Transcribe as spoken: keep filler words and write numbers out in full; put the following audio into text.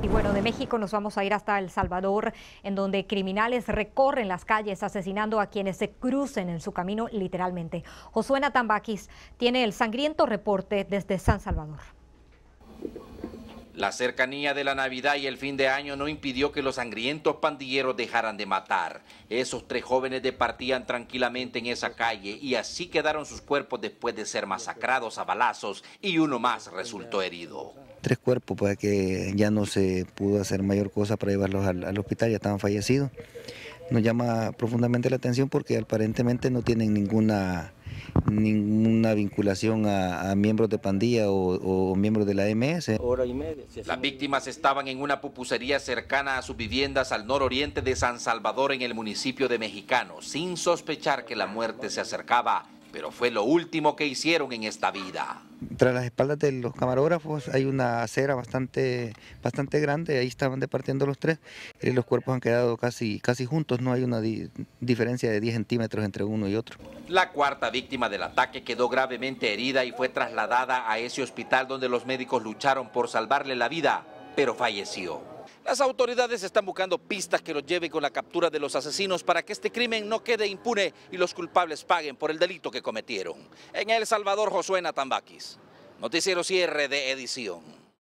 Y bueno, de México nos vamos a ir hasta El Salvador, en donde criminales recorren las calles asesinando a quienes se crucen en su camino literalmente. Josué Natambakis tiene el sangriento reporte desde San Salvador. La cercanía de la Navidad y el fin de año no impidió que los sangrientos pandilleros dejaran de matar. Esos tres jóvenes departían tranquilamente en esa calle y así quedaron sus cuerpos después de ser masacrados a balazos y uno más resultó herido. Tres cuerpos, pues que ya no se pudo hacer mayor cosa para llevarlos al, al hospital, ya estaban fallecidos. Nos llama profundamente la atención porque aparentemente no tienen ninguna, ninguna vinculación a, a miembros de pandilla o, o miembros de la M S. Las víctimas estaban en una pupusería cercana a sus viviendas al nororiente de San Salvador, en el municipio de Mexicano, sin sospechar que la muerte se acercaba, pero fue lo último que hicieron en esta vida. Tras las espaldas de los camarógrafos hay una acera bastante, bastante grande, ahí estaban departiendo los tres, y los cuerpos han quedado casi, casi juntos, no hay una di diferencia de diez centímetros entre uno y otro. La cuarta víctima del ataque quedó gravemente herida y fue trasladada a ese hospital donde los médicos lucharon por salvarle la vida, pero falleció. Las autoridades están buscando pistas que los lleven con la captura de los asesinos para que este crimen no quede impune y los culpables paguen por el delito que cometieron. En El Salvador, Josué Natambakis, Noticiero Cierre de Edición.